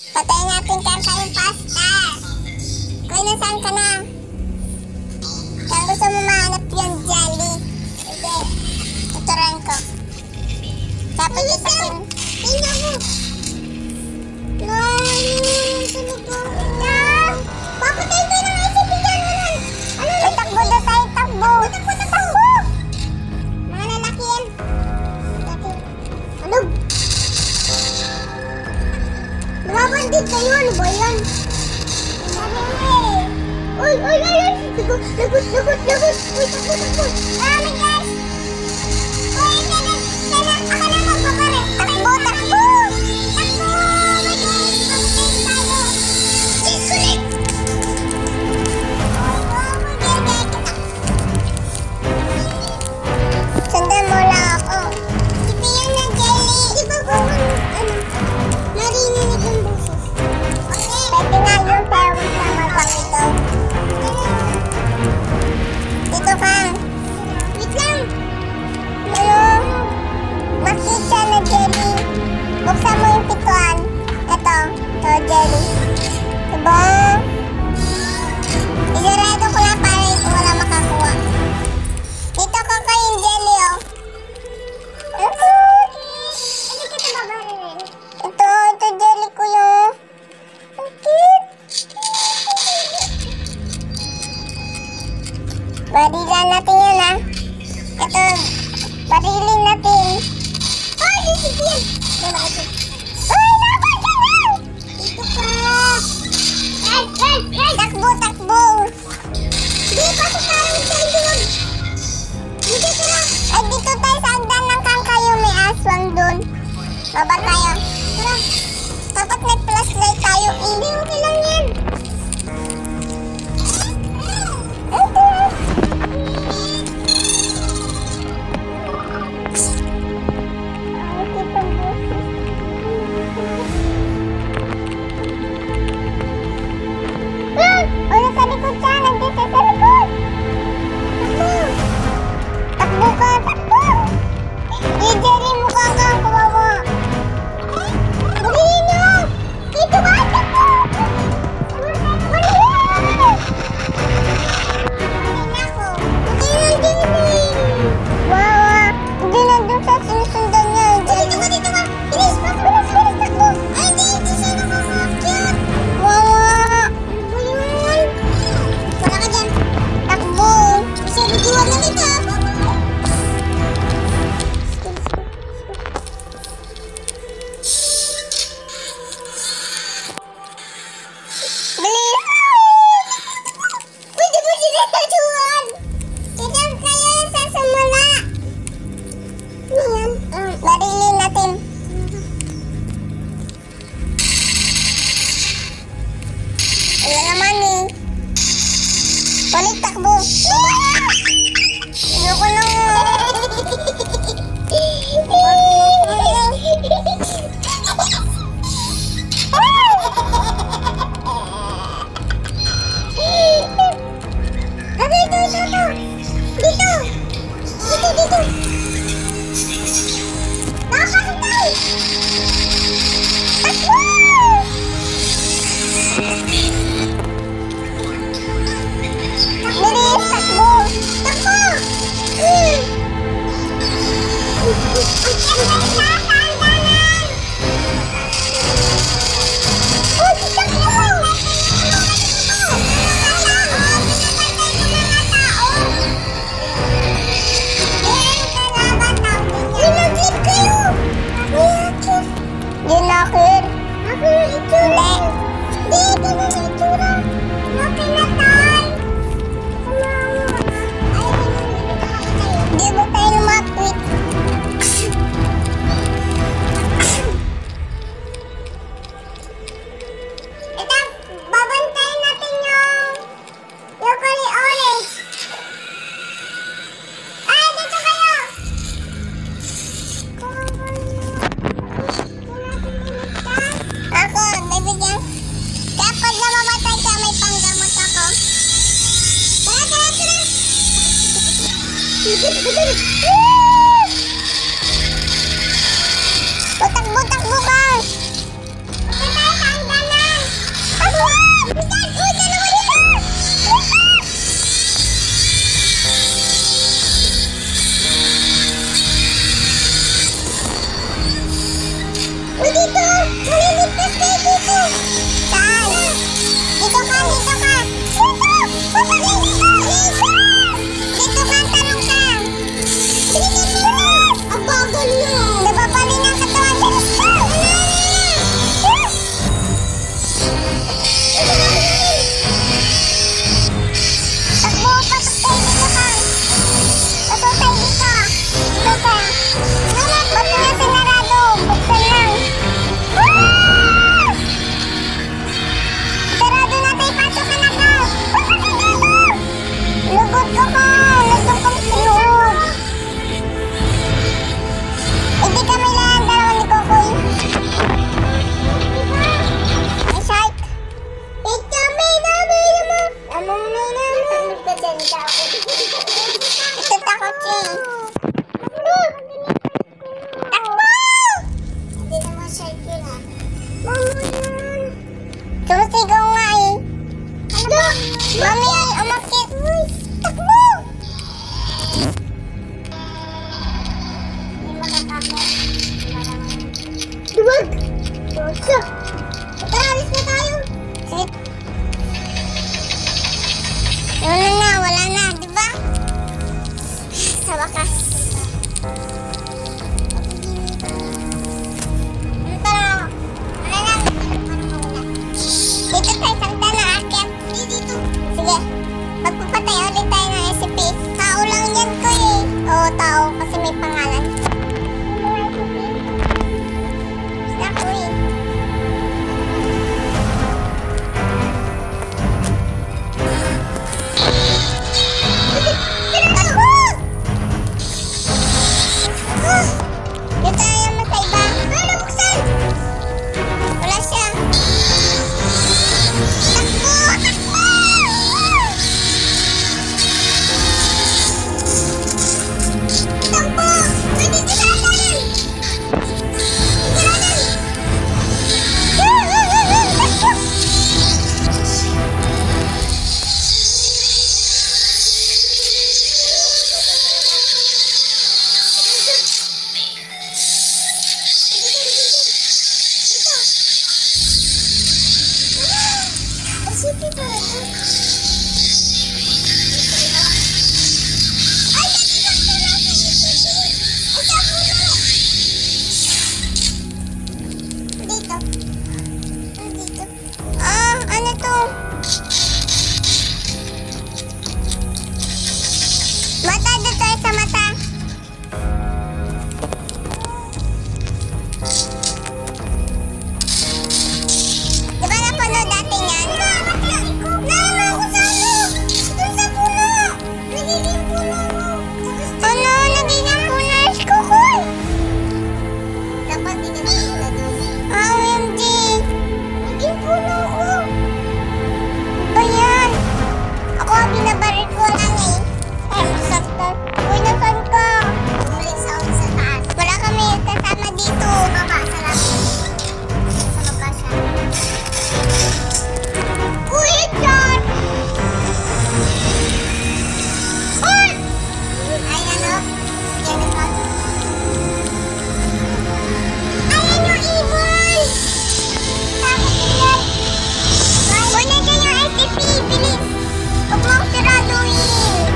Patayin natin kanta yung pasta. Kuya, nasaan ka na? Saan gusto mo mahanap yung jelly? Sige, tuturuan ko. Tapos itakin. Tingnan mo. Papatayin tayo ng isip. Tingnan mo nun. Ay, takbo doon tayo. Takbo. Takbo. Mga lalaki yan. Ano? Lumabandit kayo. Ano ba yan? Uy! Lagot! Uy, takbo! Ah, my gosh! Uy, sana! Ako na magpapare! Takbo! My gosh! Pagpapin tayo! Disconnect! Sundan mo lang ako. Ito yan na jelly. Di ba ko narinig yung boses? Okay. Pwede nga yung pero sama pang ito. Dito ka. Wait lang. Makita na jelly. Buksan mo yung pituan. Ito jelly. Diba? Isarado ko lang para ito wala makakuha. Dito ka kayong jelly, oh. Ito jelly ko yun. Ang cute. Barilan natin yan, ha. Ito, barilin natin. Ay, isip yan. Ay, laban ka na! Dito ka. Takbo. Di, pasok tayo sa ilog. Dito ka. Ay, dito tayo sa agdan ng kangkayo. May aswang dun. Baba tayo. Tara. Dapat may flashlight tayo. Hindi, okay lang yan. Nasa likod siya. Nandito sa likod. Takbo ka. I-jelly mo ka kawawa. Bugin nyo. Dito ba? Takbo. Hindi nandun sa sinusundan niya. Dito ka. Bilis, takbo. Ay, di siya nakakakit. Wawa. Wala ka dyan. Takbo. Kasi bidiwan na kita. Bilis. Pwede mo sinatuan. Diyan kayo sa simula. Ayan. Barilin natin. Wala naman eh. Balik takbo. Ayoko na. Dito. Napasok tayo. Takbo! Bilis, takbo! Dinakit. Dito na sa itsura. Nakinatay. Di ba tayo lumapit? Ito, babantayin natin yung curly orange. Ay, dito kayo. Ako, bibigyan. Kapag namamatay ka, may panggamot ako. Tara. Butak-butak bukas. Ito tayo sa hanggan. Sumisigaw nga eh. Mami, umakit. Takbo! Duwag! Tara, alis na tayo. Sige. Wala na, wala na, di ba? Sa wakas. Tara. Wala lang. Dito tayo, sangta na akyat. Dito. Sige. Magpapatay ulit tayo ng SCP. Tao lang yan ko eh. Oo, tao. Kasi may pangalan. Basta ko eh. Dito tayo naman sa iba. Ano, buksan? Wala siya. Takbo! Takbo! Takbo! Pwede tigalanan! Tigalanan! Takbo! SCP pa rin. Ay, nagsisakta na sa SCP. Isa po na. Dito. Dito. Ano to? Mata dito sa mata. Di ba napanood dati yan? Nalaman ko sa ano? Doon sa puno. Nagiging puno ko. Ano? Nagiging puno si Kukoy. Dapat di ka nakita doon. OMG. Naging puno ko. Ba yan? Ako binabaril ko lang eh. Ay, masakta. Uy, nasan ka? Bumalik sa taas. Wala kami kasama dito. Sa baba, sa langit. Sa baba siya. Uy, John! Uy! Ay, ano? Yan ka? Ayan yung evil! Bakit yan? Uy, nandiyan yung SCP! Bilis! Huwag mong siraduhin!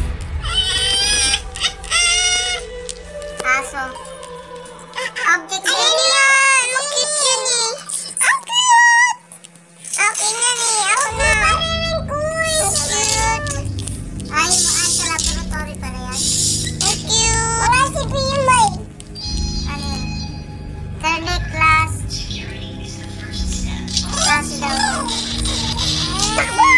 Aso. Object. Ayan yan! Mag-cute yan eh! Ang cute! Okay na eh, ako na. Parinig ko eh. Cute. Ay, sa laboratory pala yan. Ang cute. Wala si Pia May. Ano yun? Third class. Class daw. Takbo!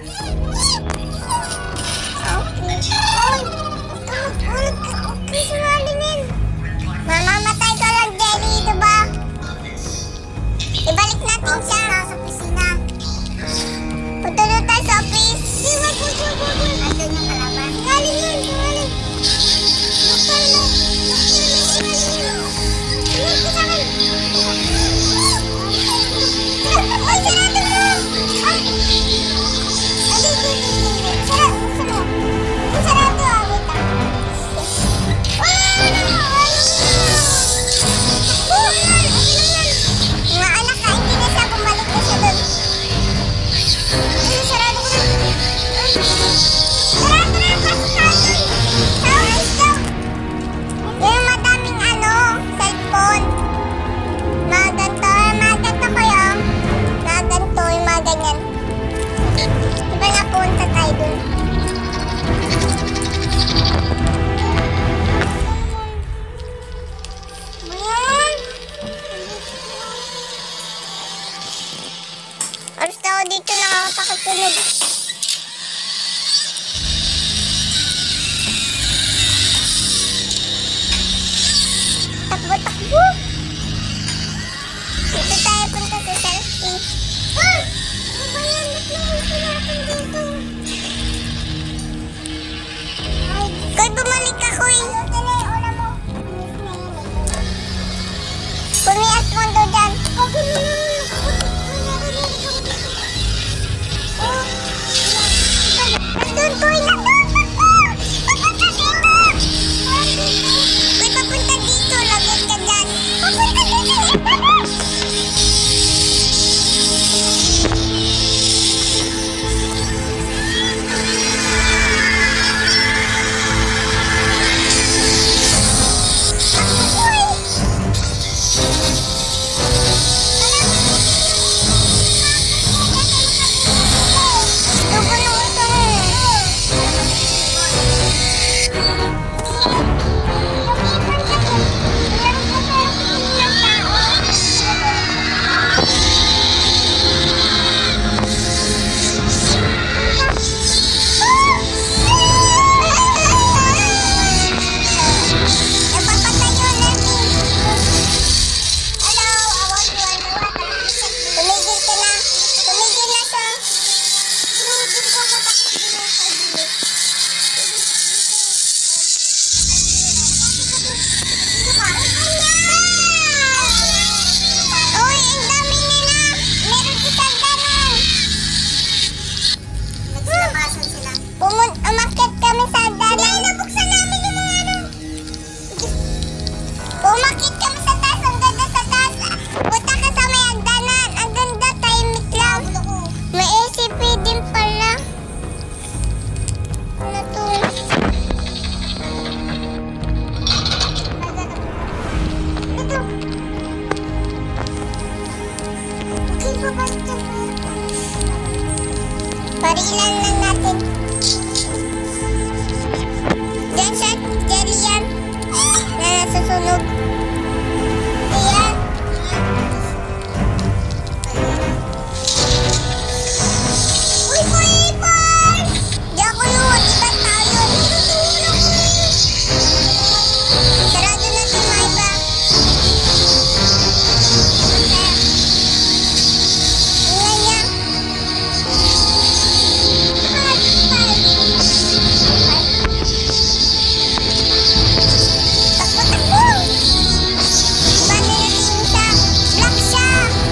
Okay. Ay, tulog ka. Okay, sumalinin. Mamamatay ka lang, Jelly, diba? Ibalik natin siya. Sa opisina. Punta na tayo sa office. Wag. Andun yung kalaban. Galing yun, galing. Doktor na. Tingnan ko sa akin. Ay, sarado mo. Ay, dito. Sarado. Sarado, wait lang. Mga anak ka, hindi na siya bumalik na siya doon. Sarado ko na. Tara, pasok natin. Sa oras daw. Yung madaming cellphone. Mga ganito kayo. Mga ganito, yung mga ganyan. Diba napunta tayo doon? Alis na ako dito, nakakatakot-tulog. Takbo! Dito tayo punta sa selfie. Ah! Ano ba yan? Ba't naman natin dito? Koy, bumalik ka, Koy. Dali, una mo. Pumias mo doon dyan. Okay, Parilan lang natin. Diyan siya, jelly yan. Na nasusunog. Ayan. Uy, Poipon! Di ako yun. Iba tayo. Natutulog ko eh. Sarado na si Maiba. Ingay niya. Takbo-takbo! Iba na natin siya. Black siya.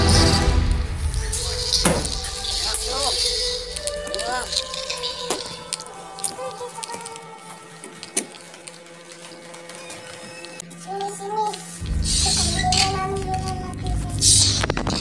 Sini. Kakabili na namin yun natin.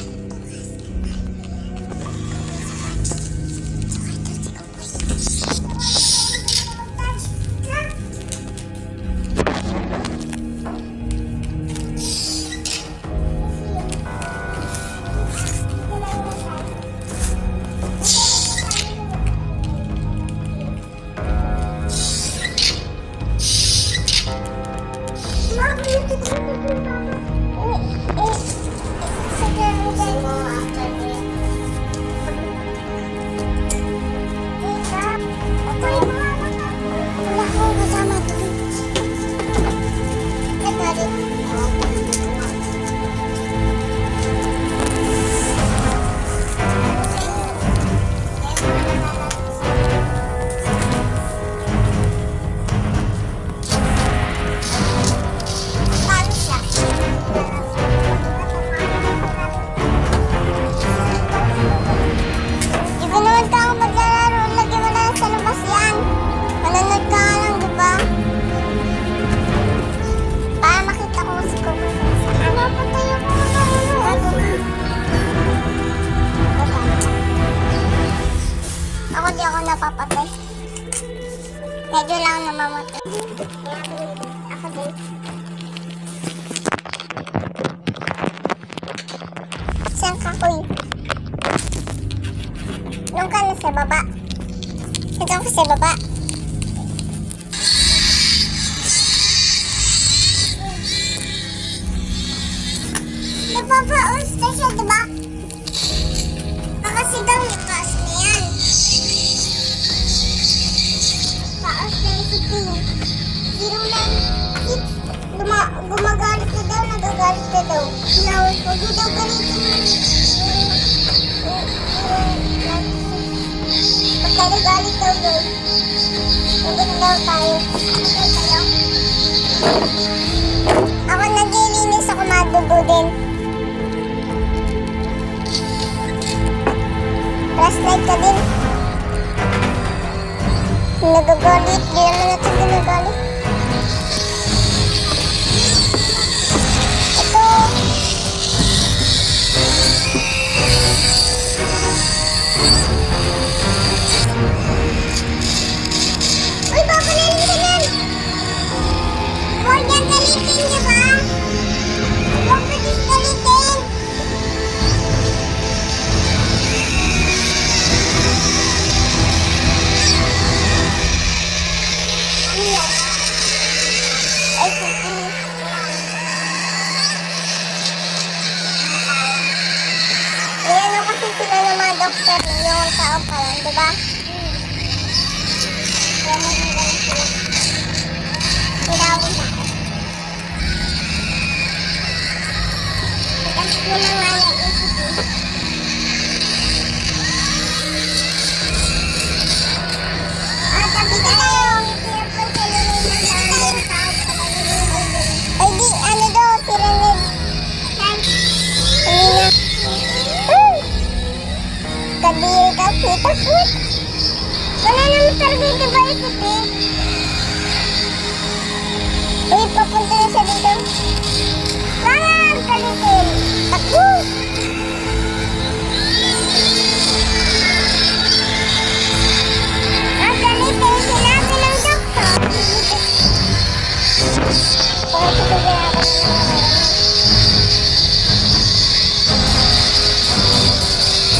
Di ako napapatay. Medyo lang namamatay. Ako din. Saan ka, Kuy? Doon ka na sa baba. Doon ka sa baba. Napapaos na siya, diba? Kasi daw lakas na yan. Paos na yung siting. 096. Gumagalit na daw, nagagalit na daw. Hinawal ko, di daw galitin. Pagka nagalit daw doon. Nagano daw tayo. Ako naglilinis, ako madugo din. Flashlight ka din. Nagagalit. Di naman natin ginagalit. Ito. Uy, papalalim ka yan. Huwag niyang galitin, di ba? Huwag ka din galitin. Ayan o kasi sila ng mga doktor, yung tao pa lang, diba? Kaya magiging sila. Tinawin ako. Itasip mo na nga yung isip mo. Tabi tayo! Hirap ko sila ng mga tao pa lang. Ay di, ano daw, pyramid. Kanina. Kabil ka, pitakot. Wala naman talaga yung diba isip eh. Uy, papunta na siya dito. Wag! Kalitin! Takbo! Kalitin! Sinabi ng doktor. Pwede ko kaya ako ng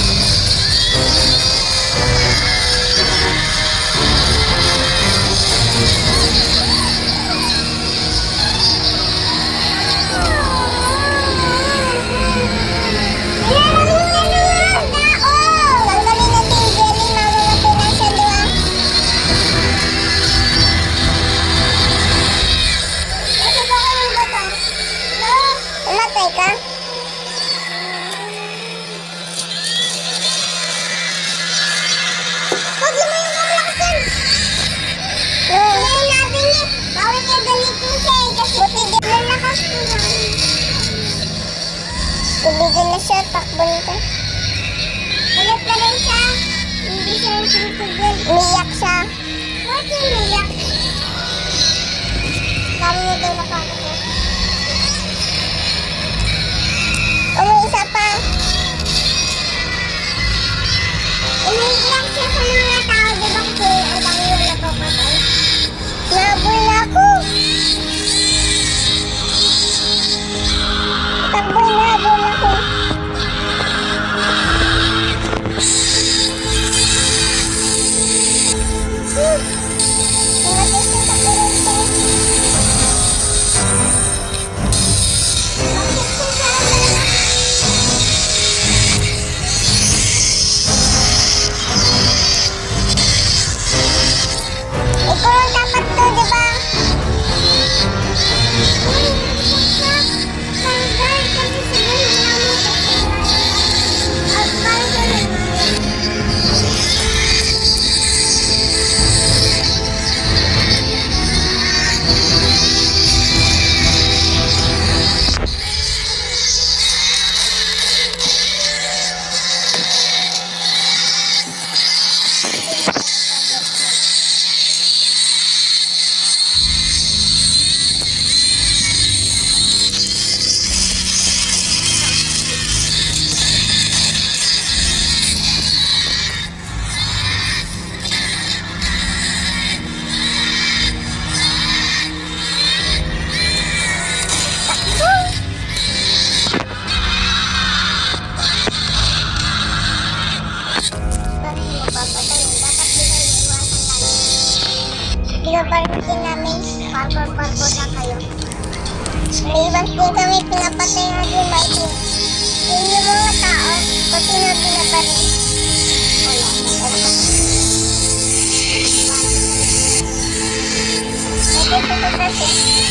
Tubigin na siya, takbo nito. Ulit na rin siya. Hindi siya yung tubigin. Umiyak siya. Bakit yung umiyak? Kami niya daw nakakita. Isa pa. Umiyak siya sa mga tao, di ba? Kasi ang dami yung napapatay. Nabol na ako. Takbo na, nabol ako. Pinaparking namin, parkour lang kayo. Naiwan din kami, pinapatay na din, Martin. Yun yung mga tao, pati na pinaparin. Wala, nandito ko kasi.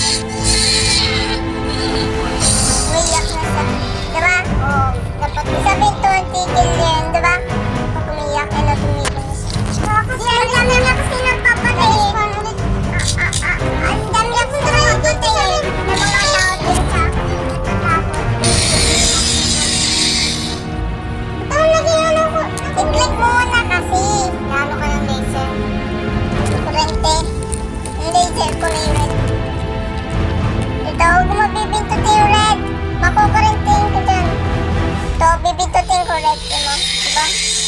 Umiyak na siya. Diba? Oo. Dapat sabihin to ang tigil yan, diba? Pag umiyak, na tumigil na siya. Yan lang na kasi nagpapatay. Ang dami ako tayo dito eh. Na mga tao din sa natatakot. Ito lagi ano ko. I-click mo muna kasi. Lalo ka ng laser. Kurente. Yung laser ko na yung red. Ito, huwag mo bibintutin yung red. Makukurentein ko dyan. Ito, bibintutin ko red. Diba? Diba?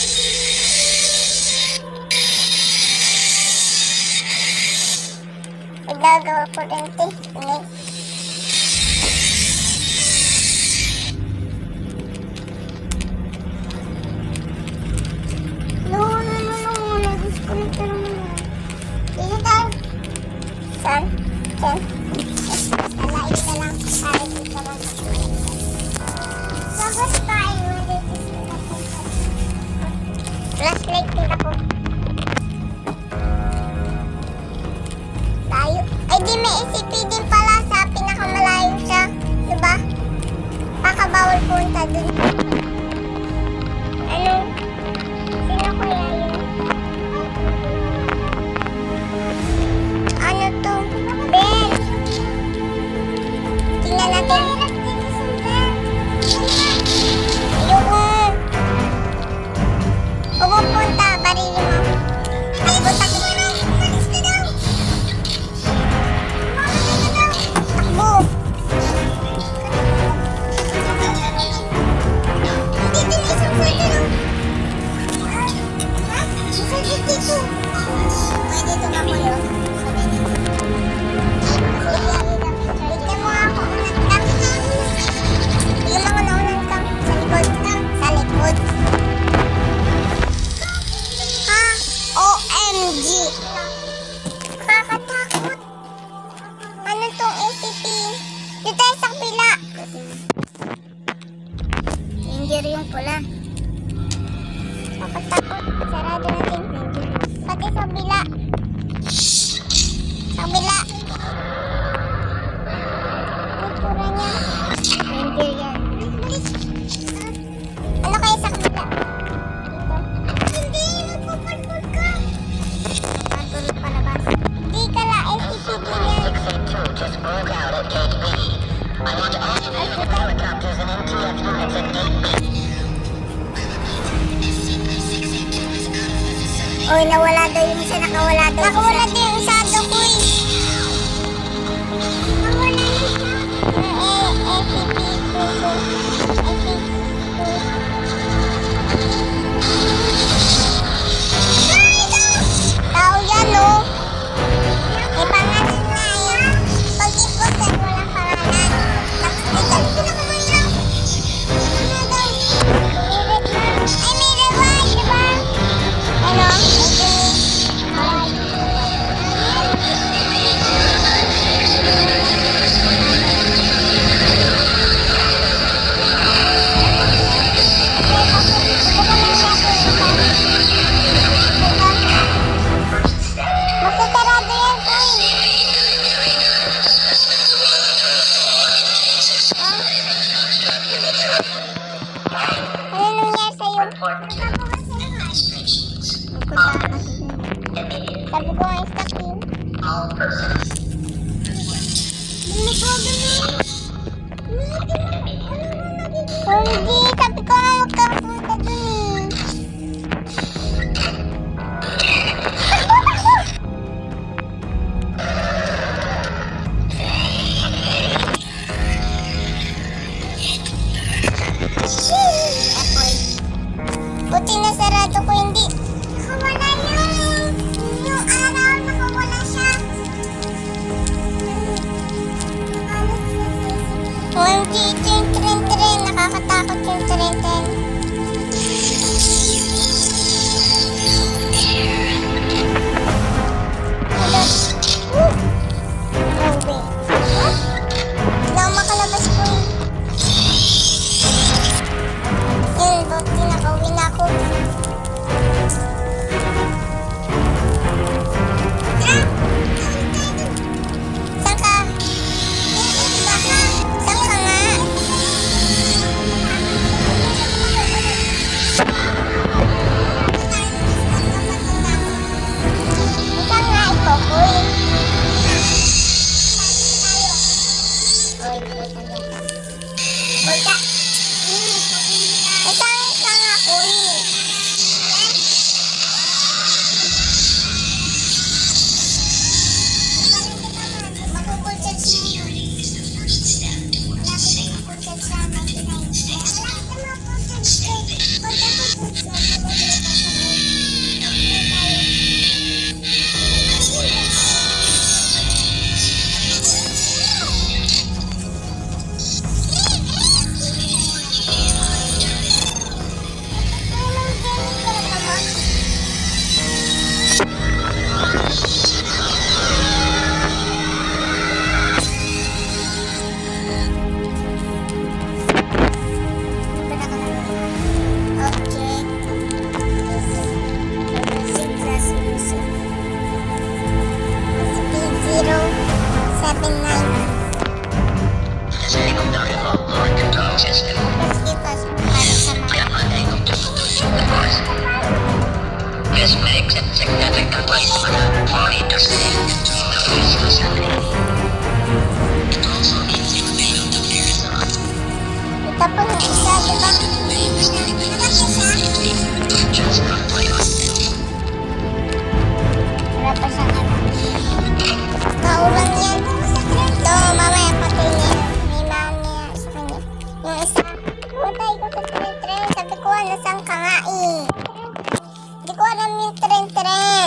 Nagagawa ko rin ito. No. Disconnect na naman. Dito tayo. Saan? Saan? Nalain na lang. Ay, dito lang. Bakit tayo? Flashlight din ako. Ay, di may SCP din pala sa pinakamalayo siya. Diba? Pakabawal punta dun. Ano? Sino kaya yun? Ano to? Ben! Tingnan natin. Ayoko. Pupunta, barili mo. Takbo. Yung pula. Takot. Sarado natin. Pati sa bila. Sa bila. Kultura niya. Ranger yan. Ano kayo sa kabila? Hindi, magpapalpul ka. Magpapalpul palabas. Hindi ka la, LCPD yan. Oy, nawala daw yung isa, nakawala daw. Nakawala daw yung isa, Dokoy. Nawala yung isa. Tao yan, no? May pangalan na yan. Pag-ipot yan, walang pangalan. Nakikita ko na naman lang. Ano daw? Ay, may rewind, diba? Ano? Masitarado yan, Koy. Ano nangyari sa'yo? Sabi ko nga stop yun. Hindi, sabi ko nga huwag kang punta dun eh. Buti na sarado ko, hindi. Nakawala yung araw, nakawala siya. OMG, ito yung tren-tren. Nakakatakot yung tren-tren. Oh, wait. Hindi ako makalabas ko eh. Yun, buti nakauwi na ako. Saan ka? Saan ka nga? Saan nga ito, Koy? Bulta. Saan ka nga, Koy? This makes it significantly harder for me to see the facility. It also means you failed to Arizona. Ito po yung isa, diba? Just not play on. Wala pa siyang ano. Kaulang yan. Ito, mamaya patay niya. May mami sa kanya. Yung isa, matay ko sa tren-tren. Sabi ko, nasaan ka nga eh? Hindi ko alam yung tren-tren.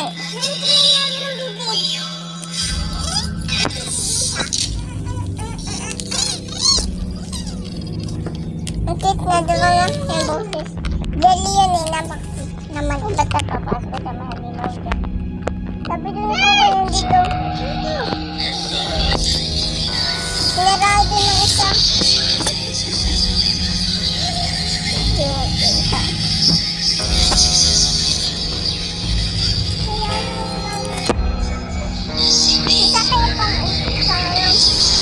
Ang cute na, diba nga? Yung boses. Jelly yun eh, naman ba't nakapasok sa mahalimaw dyan. Sabi doon ako yung dito. Sinarado din ng isa. Isa. Isa kayo pang isa ngayon.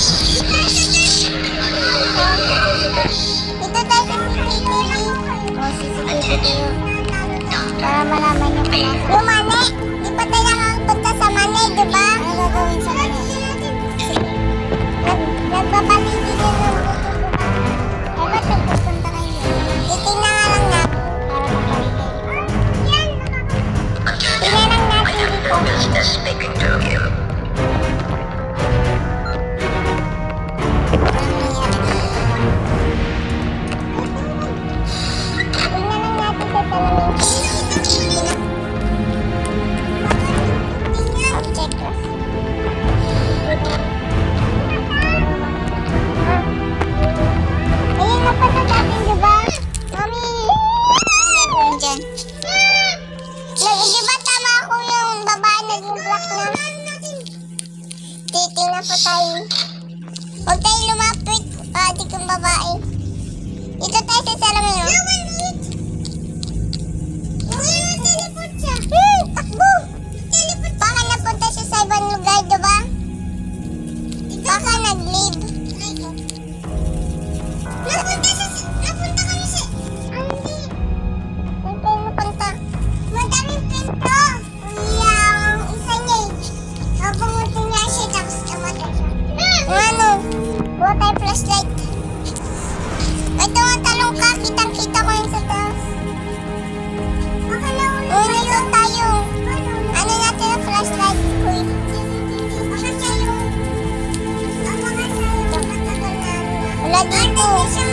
Dito tayo sa CCTV. O, CCTV tayo. Para malaman nyo kung nasa. Yung mani! Di pa tayo nakakapunta sa mani, diba? Ano gagawin sa mani? Nagbabaliti din ng buto, diba? Eh, ba't nagpupunta kayo? Titignan nga lang natin. Para mabaliti. Tingnan speaking to you. Huwag tayo lumapit, adik yung babae. Ito tayo sa salamin, no? Teleport siya. Takbo! Baka napunta siya sa ibang lugar, diba? Baka nag-leave. Napunta kami sa... Hindi. Saan tayo napunta? Madaming pinto. Yung isa niya eh. Pumunta niya siya, tapos kamatay siya. Ano? Buha tayo flashlight. Ito nga talong ka, kitang-kita ko yung sa taas. Baka naulog tayo. Ano natin ang flashlight? Uy. Baka tayo. Baka tayo. Wala dito.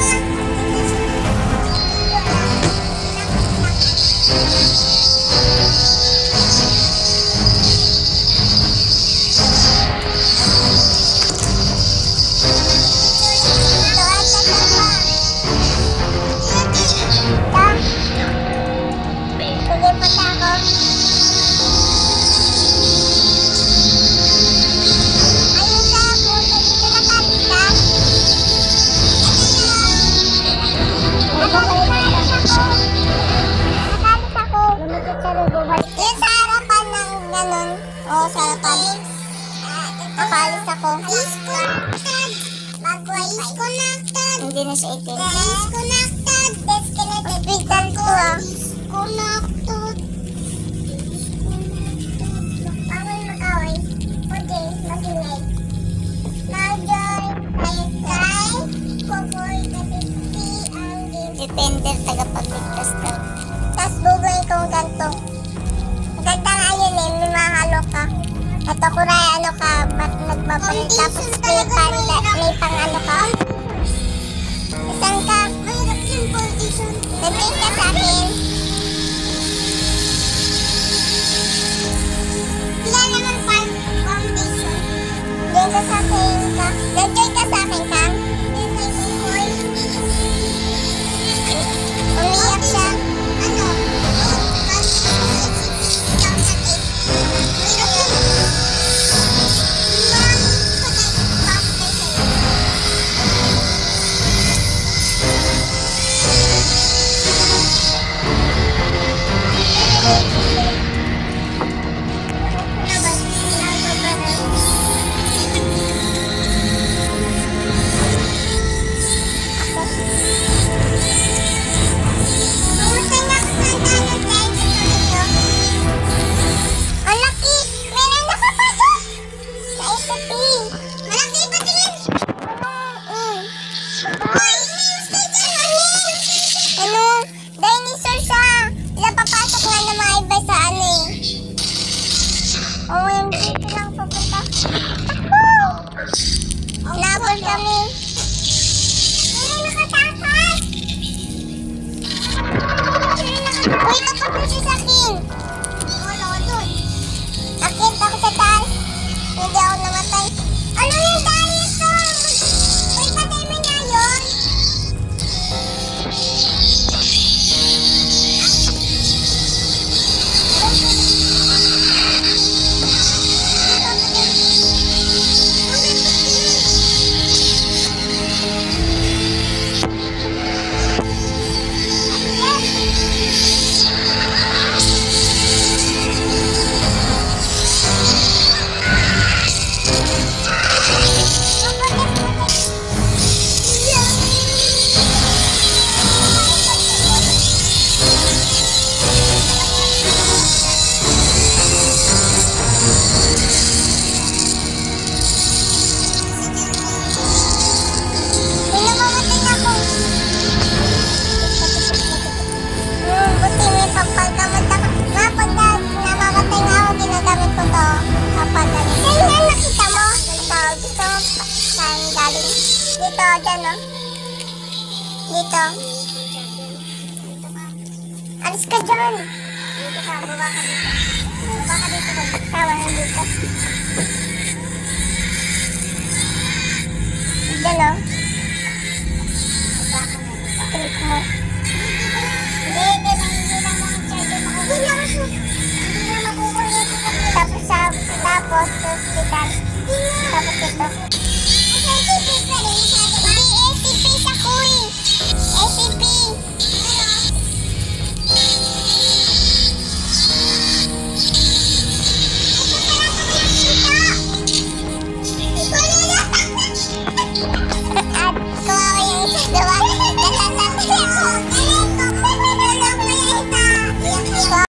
Yan sa harapan ng ganun. Oo, sa harapan. Nakalis ako. Disconnected. Hindi na siya itin. Disconnected. Hospital ko ah. Disconnected. Bawal mag-away. Okay, mag-ingay. Mag-joy. Ay, Popoy, Katiti, ang game. Depender, tagapagligtas ka. Tapos bubuhin kong ganito. Ganda nga yun eh, may mahalo ka. Ito kuray, ano ka, ba't nagbabalit? Tapos may pang ano ka. Isang ka. Nandun ka sa akin. Wala naman pang foundation. Diyan ka sa akin ka. Nandun ka sa akin ka. Umiyak siya. Ano? oh. Alis ka dyan. Dito ka, baba ka dito. Baba ka dito. Tawa na dito. Dyan oh.